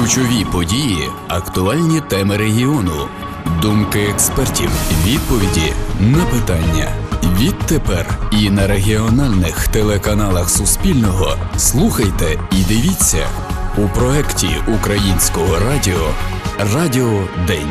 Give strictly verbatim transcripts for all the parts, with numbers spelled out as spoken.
Ключові події, актуальні теми регіону, думки експертів, відповіді на питання. Відтепер і на регіональних телеканалах Суспільного слухайте і дивіться у проєкті Українського радіо «Радіо День».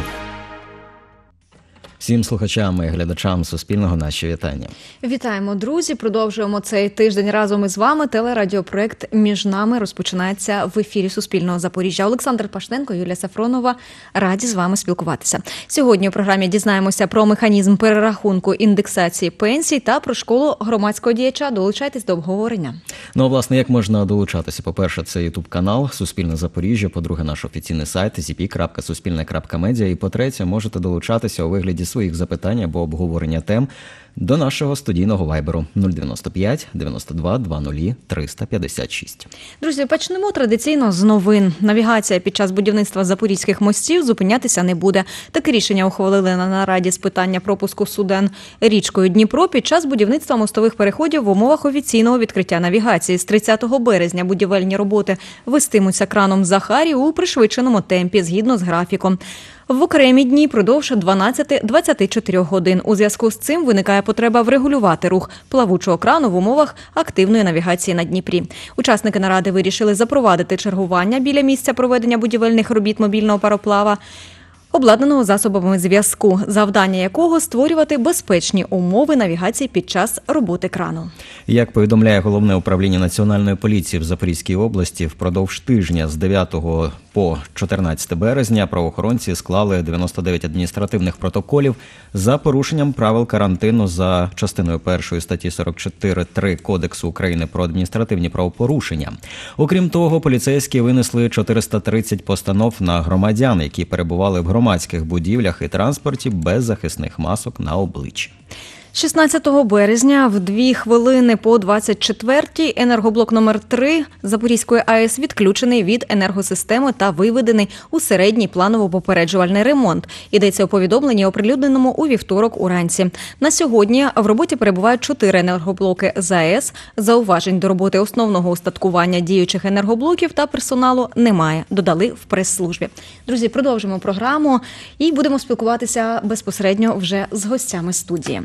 Всім слухачам і глядачам Суспільного наші вітання. Вітаємо, друзі! Продовжуємо цей тиждень разом із вами. Телерадіопроект «Між нами» розпочинається в ефірі Суспільного Запоріжжя. Олександр Пашненко, Юлія Сафронова. Раді з вами спілкуватися. Сьогодні у програмі дізнаємося про механізм перерахунку індексації пенсій та про школу громадського діяча. Долучайтесь до обговорення. Ну, власне, як можна долучатися? По-перше, це ютуб-канал Суспільне Запоріжжя. По-друге, наш офіційний сайт зі пі крапка суспільне крапка медіа. І по-третє, можете долучатися у вигляді своїх запитань або обговорення тем до нашого студійного вайберу нуль дев'яносто п'ять дев'яносто два двадцять триста п'ятдесят шість. Друзі, почнемо традиційно з новин. Навігація під час будівництва запорізьких мостів зупинятися не буде. Таке рішення ухвалили на нараді з питання пропуску суден річкою Дніпро під час будівництва мостових переходів в умовах офіційного відкриття навігації. З тридцятого березня будівельні роботи вестимуться краном Захарі у пришвидшеному темпі, згідно з графіком. В окремі дні продовж дванадцяти-двадцяти чотирьох годин. У зв'язку з цим виникає потреба врегулювати рух плавучого крану в умовах активної навігації на Дніпрі. Учасники наради вирішили запровадити чергування біля місця проведення будівельних робіт мобільного пароплава, обладнаного засобами зв'язку, завдання якого – створювати безпечні умови навігації під час роботи крану. Як повідомляє Головне управління Національної поліції в Запорізькій області, впродовж тижня з дев'ятого по чотирнадцяте березня правоохоронці склали дев'яносто дев'ять адміністративних протоколів за порушенням правил карантину за частиною першої статті сорок чотири три Кодексу України про адміністративні правопорушення. Окрім того, поліцейські винесли чотириста тридцять постанов на громадян, які перебували в громадських будівлях і транспорті без захисних масок на обличчі. шістнадцятого березня в дві хвилини по двадцять четвертій енергоблок номер три Запорізької АЕС відключений від енергосистеми та виведений у середній планово-попереджувальний ремонт. Йдеться у повідомленні, оприлюдненому у вівторок уранці. На сьогодні в роботі перебувають чотири енергоблоки з АЕС. Зауважень до роботи основного устаткування діючих енергоблоків та персоналу немає, додали в прес-службі. Друзі, продовжимо програму і будемо спілкуватися безпосередньо вже з гостями студії.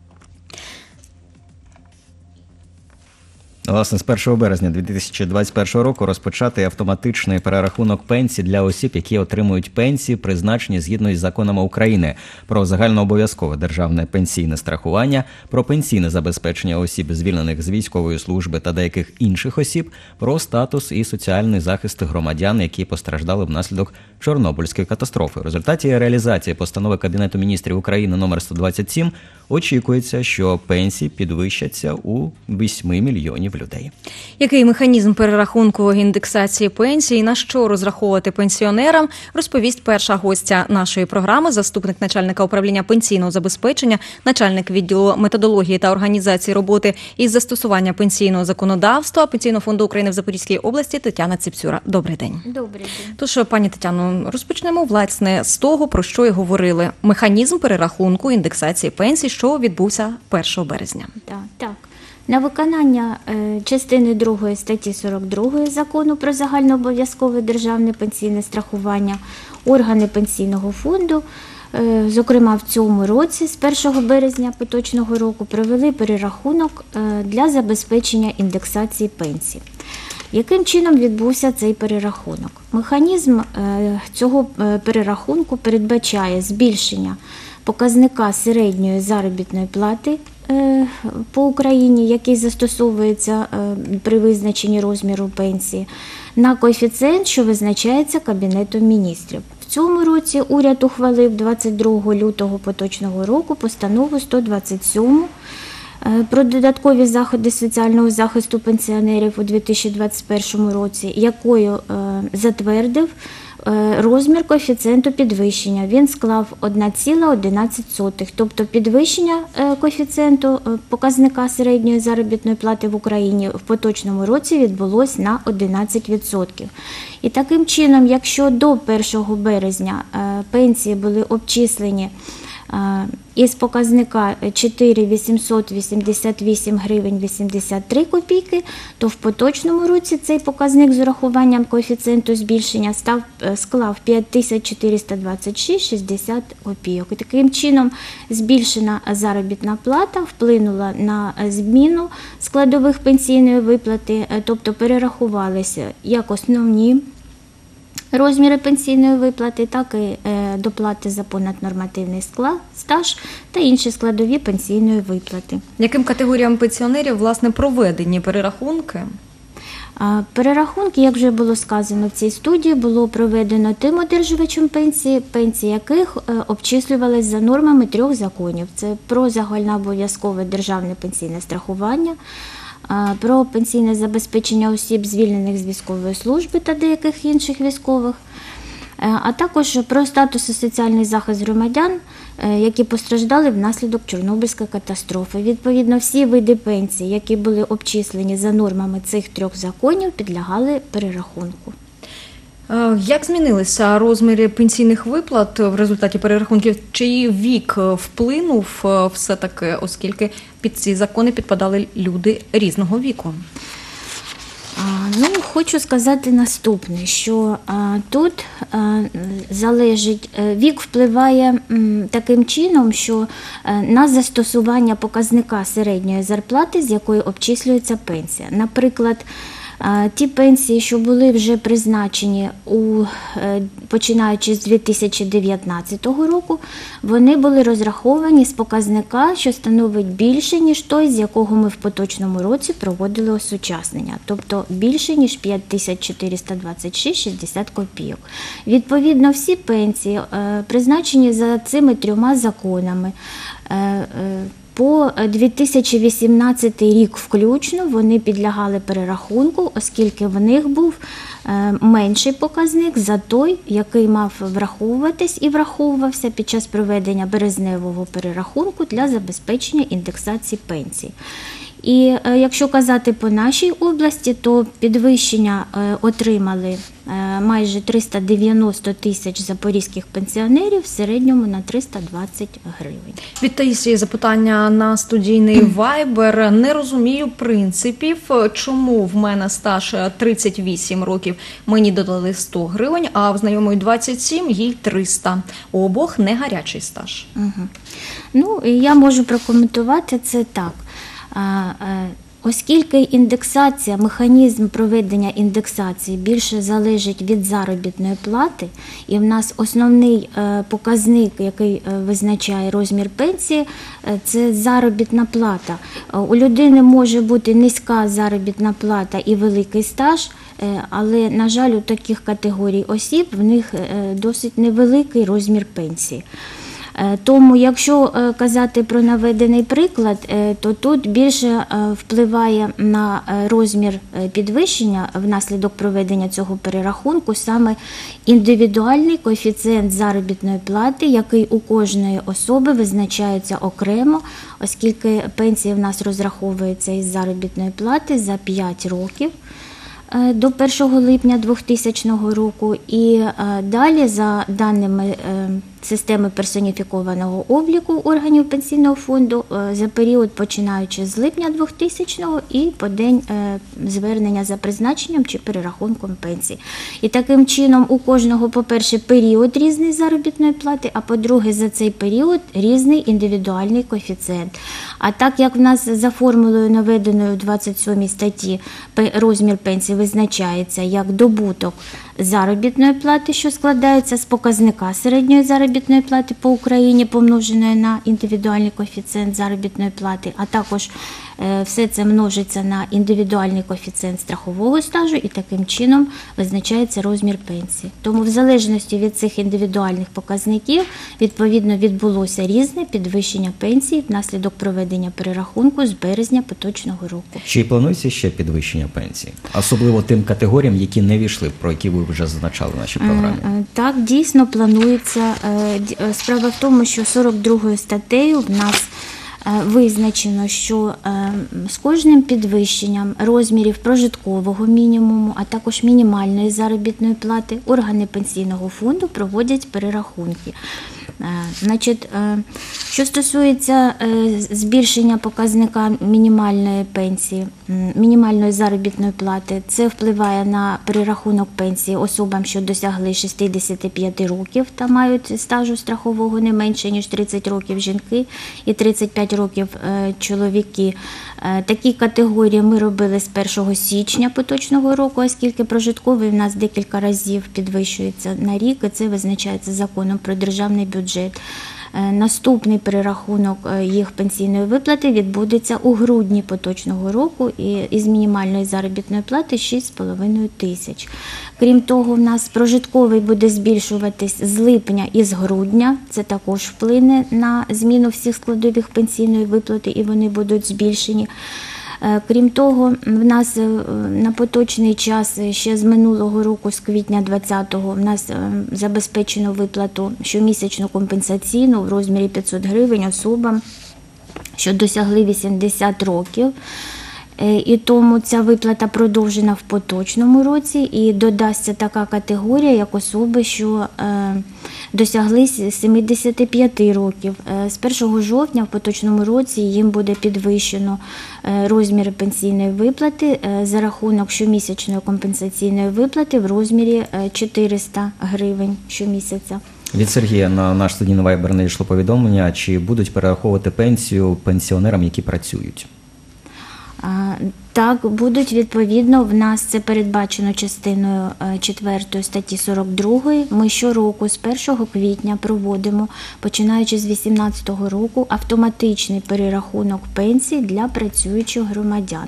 Власне, з першого березня дві тисячі двадцять першого року розпочатий автоматичний перерахунок пенсій для осіб, які отримують пенсії, призначені згідно із законами України про загальнообов'язкове державне пенсійне страхування, про пенсійне забезпечення осіб, звільнених з військової служби та деяких інших осіб, про статус і соціальний захист громадян, які постраждали внаслідок Чорнобильської катастрофи. В результаті реалізації постанови Кабінету міністрів України номер сто двадцять сім очікується, що пенсії підвищаться у восьми мільйонів людей. Який механізм перерахунку індексації пенсій і на що розраховувати пенсіонерам, розповість перша гостя нашої програми, заступник начальника управління пенсійного забезпечення, начальник відділу методології та організації роботи із застосування пенсійного законодавства Пенсійного фонду України в Запорізькій області Тетяна Ципцюра. Добрий день. Добрий день. Тож, пані Тетяно, розпочнемо, власне, з того, про що і говорили. Механізм перерахунку індексації пенсій, що відбувся першого березня. Так, так. На виконання е, частини другої статті сорок другої Закону про загальнообов'язкове державне пенсійне страхування органи Пенсійного фонду, е, зокрема в цьому році, з першого березня поточного року, провели перерахунок е, для забезпечення індексації пенсій. Яким чином відбувся цей перерахунок? Механізм е, цього перерахунку передбачає збільшення показника середньої заробітної плати по Україні, який застосовується при визначенні розміру пенсії, на коефіцієнт, що визначається Кабінетом міністрів. В цьому році уряд ухвалив двадцять другого лютого поточного року постанову сто двадцять сім про додаткові заходи соціального захисту пенсіонерів у дві тисячі двадцять першому році, якою затвердив розмір коефіцієнту підвищення. Він склав одна ціла одинадцять сотих, тобто підвищення коефіцієнту показника середньої заробітної плати в Україні в поточному році відбулось на одинадцять відсотків. І таким чином, якщо до першого березня пенсії були обчислені із показника чотири тисячі вісімсот вісімдесят вісім гривень вісімдесят три копійки, то в поточному році цей показник з урахуванням коефіцієнту збільшення став, склав п'ять тисяч чотириста двадцять шість шістдесят копійок. І таким чином збільшена заробітна плата вплинула на зміну складових пенсійної виплати, тобто перерахувалися як основні розміри пенсійної виплати, так і доплати за понаднормативний стаж та інші складові пенсійної виплати. Яким категоріям пенсіонерів, власне, проведені перерахунки? Перерахунки, як вже було сказано в цій студії, було проведено тим одержувачам пенсії, пенсії яких обчислювались за нормами трьох законів. Це про загальнообов'язкове державне пенсійне страхування, про пенсійне забезпечення осіб, звільнених з військової служби та деяких інших військових, а також про статус і соціальний захист громадян, які постраждали внаслідок Чорнобильської катастрофи. Відповідно, всі види пенсій, які були обчислені за нормами цих трьох законів, підлягали перерахунку. Як змінилися розміри пенсійних виплат в результаті перерахунків? Чий вік вплинув все-таки, оскільки під ці закони підпадали люди різного віку? Ну, хочу сказати наступне, що а, тут а, залежить, вік впливає м, таким чином, що а, на застосування показника середньої зарплати, з якої обчислюється пенсія. Наприклад, ті пенсії, що були вже призначені, у, починаючи з дві тисячі дев'ятнадцятого року, вони були розраховані з показника, що становить більше, ніж той, з якого ми в поточному році проводили осучаснення, тобто більше, ніж п'ять тисяч чотириста двадцять шість шістдесят копійок. Відповідно, всі пенсії, призначені за цими трьома законами, по дві тисячі вісімнадцятий рік включно вони підлягали перерахунку, оскільки в них був менший показник за той, який мав враховуватись і враховувався під час проведення березневого перерахунку для забезпечення індексації пенсій. І якщо казати по нашій області, то підвищення отримали майже триста дев'яносто тисяч запорізьких пенсіонерів, в середньому на триста двадцять гривень. Від Таїсії запитання на студійний Viber. Не розумію принципів, чому в мене стаж тридцять вісім років, мені додали сто гривень, а в знайомої двадцять сім, їй триста. У обох не гарячий стаж. Угу. Ну, я можу прокоментувати це так. Оскільки індексація, механізм проведення індексації більше залежить від заробітної плати, і в нас основний показник, який визначає розмір пенсії, це заробітна плата. У людини може бути низька заробітна плата і великий стаж, але, на жаль, у таких категорій осіб в них досить невеликий розмір пенсії. Тому, якщо казати про наведений приклад, то тут більше впливає на розмір підвищення внаслідок проведення цього перерахунку саме індивідуальний коефіцієнт заробітної плати, який у кожної особи визначається окремо, оскільки пенсія в нас розраховується із заробітної плати за п'ять років. До першого липня двохтисячного року, і далі, за даними системи персоніфікованого обліку органів пенсійного фонду, за період починаючи з липня двохтисячного і по день звернення за призначенням чи перерахунком пенсії. І таким чином у кожного, по-перше, період різний заробітної плати, а по-друге, за цей період різний індивідуальний коефіцієнт. А так як в нас за формулою, наведеною у двадцять сьомій статті, розмір пенсії визначається як добуток заробітної плати, що складається з показника середньої заробітної плати по Україні, помноженої на індивідуальний коефіцієнт заробітної плати, а також все це множиться на індивідуальний коефіцієнт страхового стажу, і таким чином визначається розмір пенсії. Тому в залежності від цих індивідуальних показників, відповідно, відбулося різне підвищення пенсії внаслідок проведення перерахунку з березня поточного року. Чи планується ще підвищення пенсії? Особливо тим категоріям, які не війшли, про які ви вже зазначали в нашій програмі. Так, дійсно планується. Справа в тому, що сорок другою статтею в нас визначено, що з кожним підвищенням розмірів прожиткового мінімуму, а також мінімальної заробітної плати, органи пенсійного фонду проводять перерахунки. Значить, що стосується збільшення показника мінімальної пенсії, мінімальної заробітної плати, це впливає на перерахунок пенсії особам, що досягли шістдесят п'ять років та мають стажу страхового не менше, ніж тридцять років жінки і тридцять п'ять років чоловіки. Такі категорії ми робили з першого січня поточного року, оскільки прожитковий в нас декілька разів підвищується на рік, і це визначається законом про державний бюджет. Наступний перерахунок їх пенсійної виплати відбудеться у грудні поточного року і із мінімальної заробітної плати шість з половиною тисяч. Крім того, в нас прожитковий буде збільшуватись з липня і з грудня. Це також вплине на зміну всіх складових пенсійної виплати і вони будуть збільшені. Крім того, в нас на поточний час ще з минулого року, з квітня двадцятого, в нас забезпечено виплату щомісячну компенсаційну в розмірі п'ятсот гривень особам, що досягли вісімдесят років. І тому ця виплата продовжена в поточному році і додасться така категорія, як особи, що е, досягли сімдесят п'ять років. Е, з першого жовтня в поточному році їм буде підвищено е, розмір пенсійної виплати е, за рахунок щомісячної компенсаційної виплати в розмірі е, чотириста гривень щомісяця. Від Сергія на наш студійний вайбер надійшло повідомлення, чи будуть перераховувати пенсію пенсіонерам, які працюють. Так, будуть відповідно, в нас це передбачено частиною четвертої статті сорок другої. Ми щороку з першого квітня проводимо, починаючи з вісімнадцятого року, автоматичний перерахунок пенсій для працюючих громадян.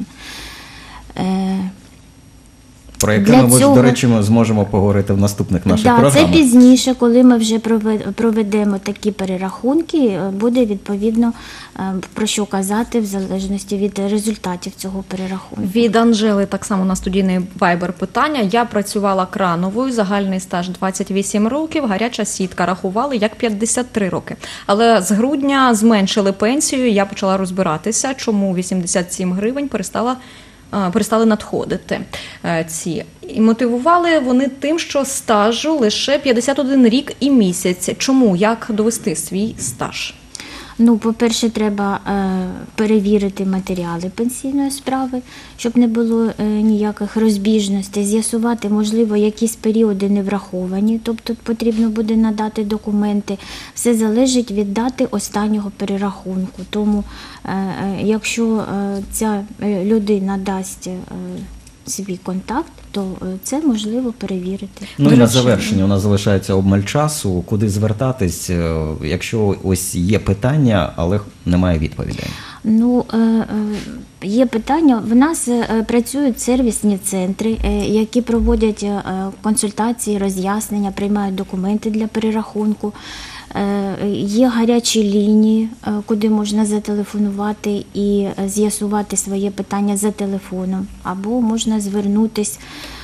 Про яке ми, цього... до речі, ми зможемо поговорити в наступних наших да, програмах. Це пізніше, коли ми вже проведемо такі перерахунки, буде відповідно про що казати в залежності від результатів цього перерахунку. Від Анжели так само на студійний вайбер питання. Я працювала крановою, загальний стаж двадцять вісім років, гаряча сітка, рахували як п'ятдесят три роки. Але з грудня зменшили пенсію, я почала розбиратися, чому вісімдесят сім гривень перестала перестали надходити ці. І мотивували вони тим, що стажу лише п'ятдесят один рік і місяць. Чому? Як довести свій стаж? Ну, по-перше, треба е, перевірити матеріали пенсійної справи, щоб не було е, ніяких розбіжностей, з'ясувати, можливо, якісь періоди не враховані, тобто потрібно буде надати документи. Все залежить від дати останнього перерахунку. Тому, е, е, якщо е, ця людина дасть е, свій контакт, то це можливо перевірити. Ну і на завершення у нас залишається обмаль часу. Куди звертатись, якщо ось є питання, але немає відповідей? Ну, є питання. В нас працюють сервісні центри, які проводять консультації, роз'яснення, приймають документи для перерахунку. Є гарячі лінії, куди можна зателефонувати і з'ясувати своє питання за телефоном, або можна звернутися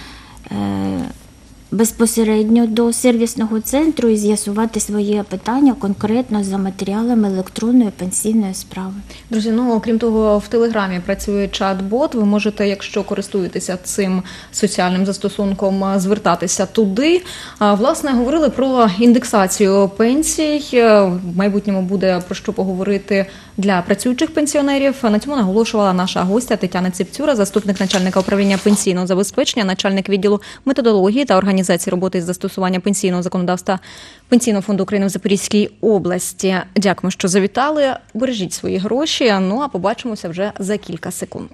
безпосередньо до сервісного центру і з'ясувати своє питання конкретно за матеріалами електронної пенсійної справи. Друзі, ну окрім того, в Телеграмі працює чат-бот. Ви можете, якщо користуєтеся цим соціальним застосунком, звертатися туди. Власне, говорили про індексацію пенсій. В майбутньому буде про що поговорити для працюючих пенсіонерів. На цьому наголошувала наша гостя Тетяна Ципцюра, заступник начальника управління пенсійного забезпечення, начальник відділу методології та організації роботи із застосування пенсійного законодавства Пенсійного фонду України в Запорізькій області. Дякуємо, що завітали. Бережіть свої гроші. Ну, а побачимося вже за кілька секунд.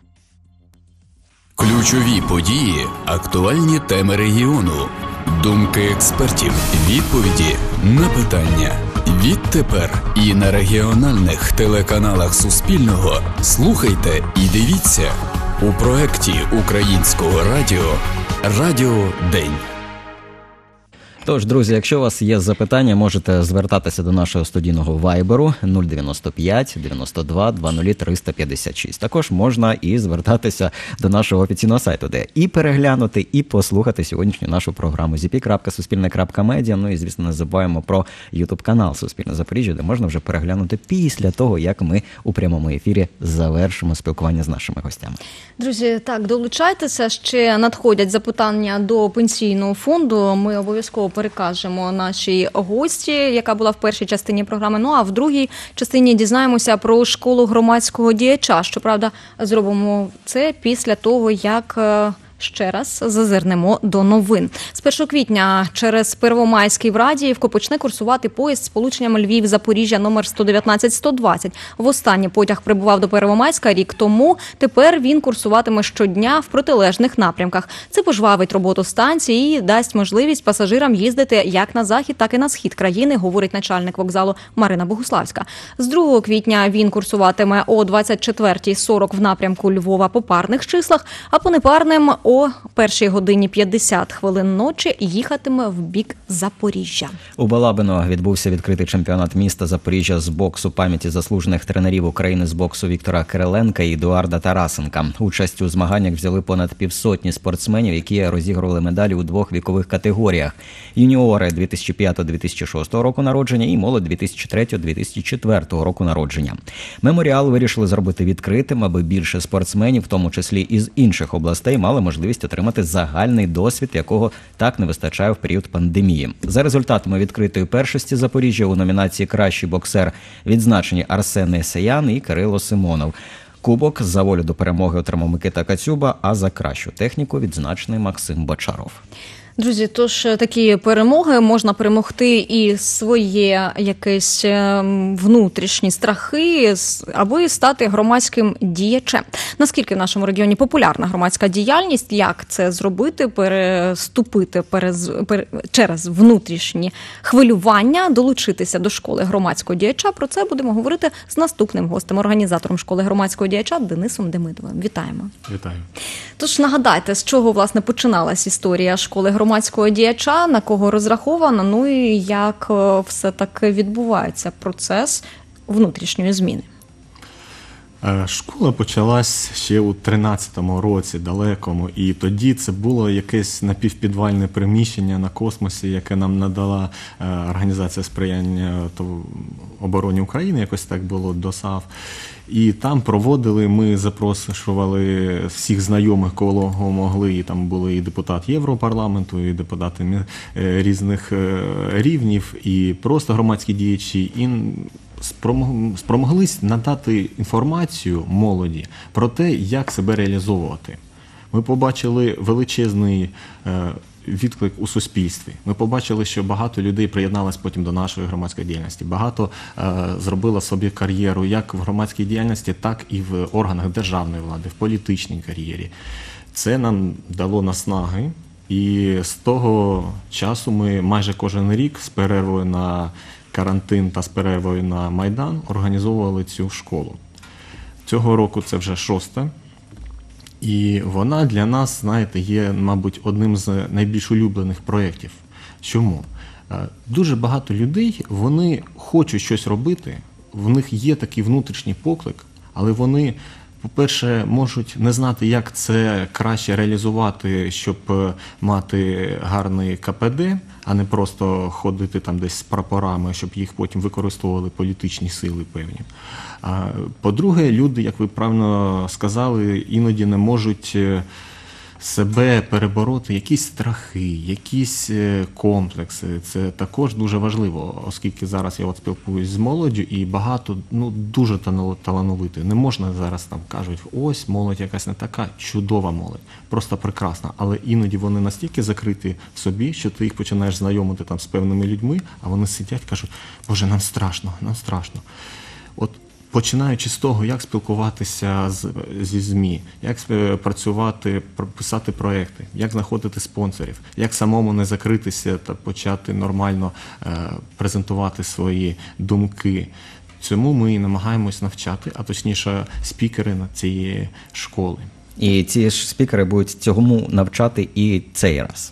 Ключові події, актуальні теми регіону, думки експертів, відповіді на питання. Відтепер і на регіональних телеканалах Суспільного слухайте і дивіться у проєкті Українського радіо «Радіо День». Тож, друзі, якщо у вас є запитання, можете звертатися до нашого студійного вайберу нуль дев'яносто п'ять дев'яносто два двадцять триста п'ятдесят шість. Також можна і звертатися до нашого офіційного сайту, де і переглянути, і послухати сьогоднішню нашу програму зі пі крапка суспільне крапка медіа. Ну і, звісно, не забуваємо про ютуб-канал «Суспільне Запоріжжя», де можна вже переглянути після того, як ми у прямому ефірі завершимо спілкування з нашими гостями. Друзі, так, долучайтеся, ще надходять запитання до Пенсійного фонду. Ми обов'язково перекажемо нашій гості, яка була в першій частині програми. Ну а в другій частині дізнаємося про школу громадського діяча. Щоправда, зробимо це після того, як ще раз зазирнемо до новин. З першого квітня через Первомайський в Радіївку почне курсувати поїзд з сполученням Львів-Запоріжжя номер сто дев'ятнадцять сто двадцять. Востаннє потяг прибував до Первомайська рік тому. Тепер він курсуватиме щодня в протилежних напрямках. Це пожвавить роботу станції і дасть можливість пасажирам їздити як на захід, так і на схід країни, говорить начальник вокзалу Марина Богуславська. З другого квітня він курсуватиме о двадцять четвертій сорок в напрямку Львова по парних числах, а по непарним о першій годині п'ятдесят хвилин ночі їхатиме в бік Запоріжжя. У Балабино відбувся відкритий чемпіонат міста Запоріжжя з боксу пам'яті заслужених тренерів України з боксу Віктора Кириленка і Едуарда Тарасенка. Участь у змаганнях взяли понад півсотні спортсменів, які розігрували медалі у двох вікових категоріях. Юніори дві тисячі п'ятого - дві тисячі шостого року народження і молодь дві тисячі третього - дві тисячі четвертого року народження. Меморіал вирішили зробити відкритим, аби більше спортсменів, в тому числі із інших областей, мали можливість отримати загальний досвід, якого так не вистачає в період пандемії. За результатами відкритої першості Запоріжжя у номінації «Кращий боксер» відзначені Арсен Есеян і Кирило Симонов. Кубок за волю до перемоги отримав Микита Кацюба, а за кращу техніку відзначений Максим Бочаров. Друзі, тож такі перемоги можна перемогти і своє якесь внутрішні страхи, аби стати громадським діячем. Наскільки в нашому регіоні популярна громадська діяльність, як це зробити, переступити перез, пер, через внутрішні хвилювання, долучитися до школи громадського діяча, про це будемо говорити з наступним гостем, організатором школи громадського діяча Денисом Демидовим. Вітаємо. Вітаю. Тож нагадайте, з чого, власне, починалась історія школи громадського діяча, на кого розрахована, ну і як все-таки відбувається процес внутрішньої зміни? Школа почалась ще у тринадцятому році, далекому, і тоді це було якесь напівпідвальне приміщення на космосі, яке нам надала Організація сприяння обороні України, якось так було, ДОСАВ. І там проводили, ми запрошували всіх знайомих, кого могли, і там були і депутат Європарламенту, і депутати різних рівнів, і просто громадські діячі, і спромоглись надати інформацію молоді про те, як себе реалізовувати. Ми побачили величезний відклик у суспільстві. Ми побачили, що багато людей приєдналось потім до нашої громадської діяльності. Багато е, зробило собі кар'єру як в громадській діяльності, так і в органах державної влади, в політичній кар'єрі. Це нам дало наснаги, і з того часу ми майже кожен рік з перервою на карантин та з перервою на Майдан організовували цю школу. Цього року це вже шоста. І вона для нас, знаєте, є, мабуть, одним з найбільш улюблених проєктів. Чому? Дуже багато людей, вони хочуть щось робити, в них є такий внутрішній поклик, але вони, по-перше, можуть не знати, як це краще реалізувати, щоб мати гарний ка пе де, а не просто ходити там десь з прапорами, щоб їх потім використовували політичні сили певні. А по-друге, люди, як ви правильно сказали, іноді не можуть себе перебороти, якісь страхи, якісь комплекси. Це також дуже важливо, оскільки зараз я от спілкуюсь з молоддю, і багато, ну, дуже талановитих. Не можна зараз там кажуть, ось молодь якась не така, чудова молодь, просто прекрасна. Але іноді вони настільки закриті в собі, що ти їх починаєш знайомити там з певними людьми, а вони сидять і кажуть, Боже, нам страшно, нам страшно. От починаючи з того, як спілкуватися з, зі ЗМІ, як працювати, писати проекти, як знаходити спонсорів, як самому не закритися та почати нормально е, презентувати свої думки. Цьому ми і намагаємось навчати, а точніше спікери на цієї школи. І ці ж спікери будуть цьому навчати і цей раз.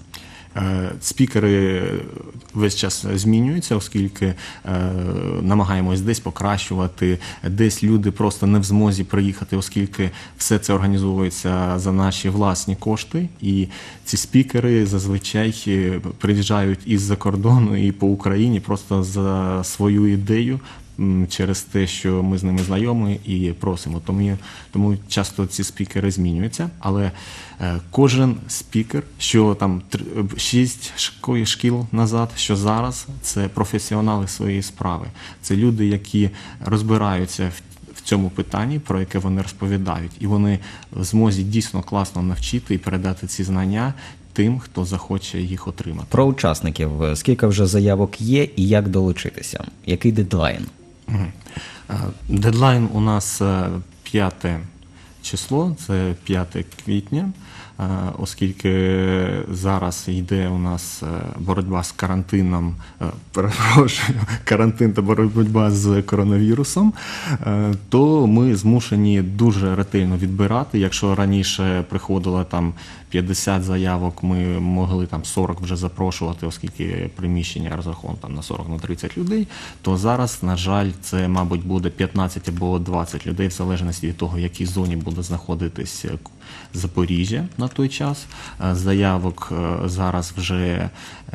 Спікери весь час змінюються, оскільки е, намагаємось десь покращувати, десь люди просто не в змозі приїхати, оскільки все це організовується за наші власні кошти. І ці спікери зазвичай приїжджають із-за кордону і по Україні просто за свою ідею м, через те, що ми з ними знайомі і просимо. Тому, тому часто ці спікери змінюються, але е, кожен спікер, що там тр- шість шко- шкіл назад, що зараз, це професіонали своєї справи. Це люди, які розбираються в в цьому питанні, про яке вони розповідають, і вони в змозі дійсно класно навчити і передати ці знання тим, хто захоче їх отримати. Про учасників. Скільки вже заявок є і як долучитися? Який дедлайн? Мгм. Е, Дедлайн у нас е, п'яте число, це п'яте квітня, е, оскільки зараз йде у нас е, боротьба з карантином, е, перепрошую, карантин та боротьба з коронавірусом, е, то ми змушені дуже ретельно відбирати. Якщо раніше приходило там п'ятдесят заявок, ми могли там сорок вже запрошувати, оскільки приміщення розраховано там на сорок на тридцять людей, то зараз, на жаль, це, мабуть, буде п'ятнадцять або двадцять людей, в залежності від того, в якій зоні буде знаходитись Запоріжжя на той час. Е, Заявок е, зараз вже е,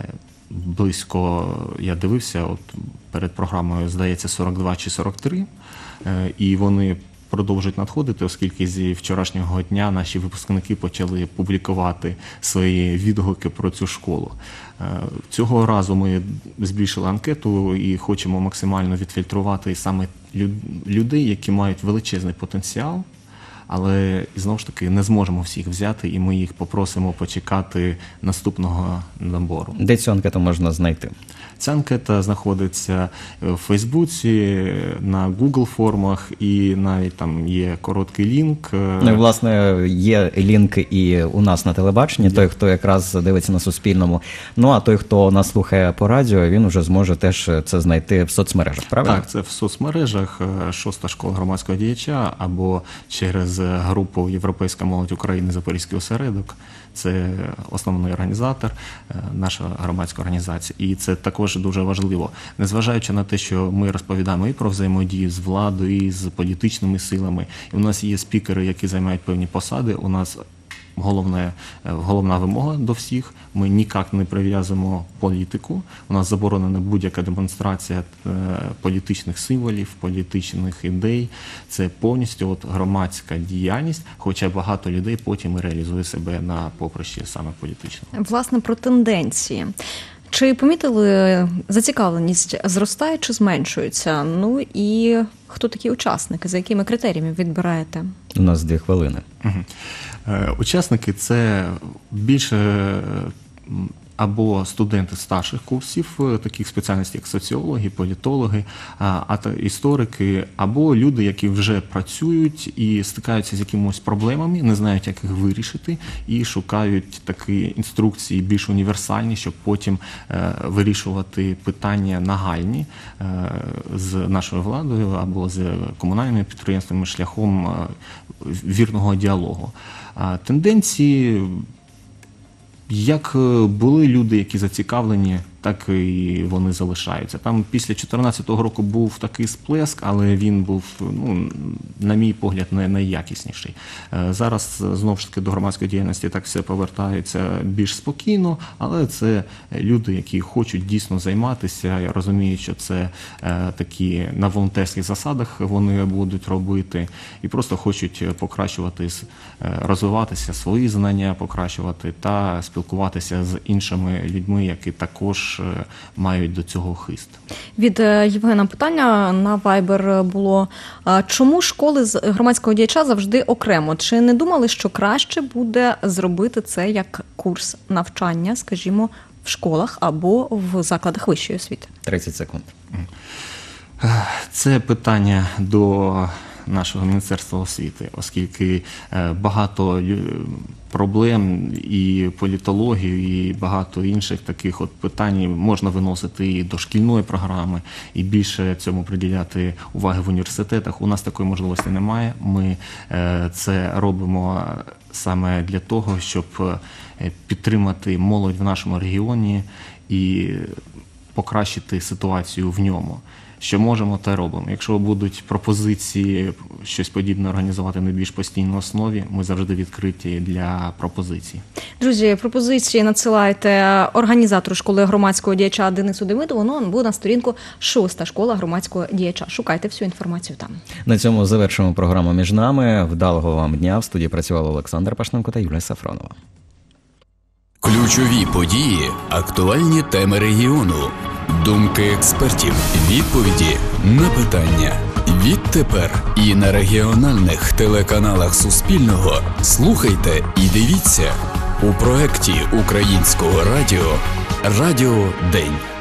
близько, я дивився, от перед програмою, здається, сорок два чи сорок три, е, і вони продовжують надходити, оскільки зі вчорашнього дня наші випускники почали публікувати свої відгуки про цю школу. Е, Цього разу ми збільшили анкету і хочемо максимально відфільтрувати саме лю- людей, які мають величезний потенціал, але знову ж таки не зможемо всіх взяти, і ми їх попросимо почекати наступного набору. Де цю анкету можна знайти? Ця анкета знаходиться в Фейсбуці, на Google формах, і навіть там є короткий лінк. Ну і, власне, є лінк і у нас на телебаченні, той, хто якраз дивиться на Суспільному. Ну, а той, хто нас слухає по радіо, він уже зможе теж це знайти в соцмережах, правильно? Так, це в соцмережах шоста школа громадського діяча або через групу Європейська молодь України Запорізький осередок. Це основний організатор нашої громадської організації. І це також дуже важливо. Незважаючи на те, що ми розповідаємо і про взаємодію з владою, і з політичними силами, і у нас є спікери, які займають певні посади, у нас головне, головна вимога до всіх. Ми ніяк не прив'язуємо політику. У нас заборонена будь-яка демонстрація е, політичних символів, політичних ідей. Це повністю от громадська діяльність, хоча багато людей потім і реалізує себе на поприщі саме політичного. Власне, про тенденції. Чи помітили, зацікавленість зростає чи зменшується? Ну і хто такі учасники, за якими критеріями відбираєте? У нас дві хвилини. Мгм. Е, Учасники – це більше м, або студенти старших курсів, е, таких спеціальностей, як соціологи, політологи, а, а та історики, або люди, які вже працюють і стикаються з якимось проблемами, не знають, як їх вирішити, і шукають такі інструкції більш універсальні, щоб потім е, вирішувати питання нагальні е, з нашою владою або з комунальними підприємствами шляхом е, вірного діалогу. А тенденції, як були люди, які зацікавлені, так і вони залишаються. Там після дві тисячі чотирнадцятого року був такий сплеск, але він був, ну, на мій погляд, не найякісніший. Е, Зараз, знову ж таки, до громадської діяльності так все повертається більш спокійно, але це люди, які хочуть дійсно займатися, і розуміють, що це е, такі на волонтерських засадах вони будуть робити, і просто хочуть покращувати, е, розвиватися, свої знання покращувати та спілкуватися з іншими людьми, які також е, мають до цього хист. Від е, Євгена питання на Viber було, а чому школи з громадського діяча завжди окремо? Чи не думали, що краще буде зробити це як курс навчання, скажімо, в школах або в закладах вищої освіти? тридцять секунд. Це питання до нашого Міністерства освіти, оскільки е, багато лю- проблем і політології, і багато інших таких от питань можна виносити і до шкільної програми, і більше цьому приділяти уваги в університетах. У нас такої можливості немає. Ми е, це робимо саме для того, щоб е, підтримати молодь в нашому регіоні і покращити ситуацію в ньому. Що можемо, те робимо. Якщо будуть пропозиції щось подібне організувати на більш постійній основі, ми завжди відкриті для пропозицій. Друзі, пропозиції надсилайте організатору школи громадського діяча Денису Демидову. Ну, буде на сторінку шоста школа громадського діяча. Шукайте всю інформацію там. На цьому завершимо програму «Між нами». Вдалого вам дня. В студії працювали Олександр Пашненко та Юлія Сафронова. Ключові події, актуальні теми регіону, думки експертів, відповіді на питання. Відтепер і на регіональних телеканалах Суспільного слухайте і дивіться у проекті Українського радіо «Радіо День».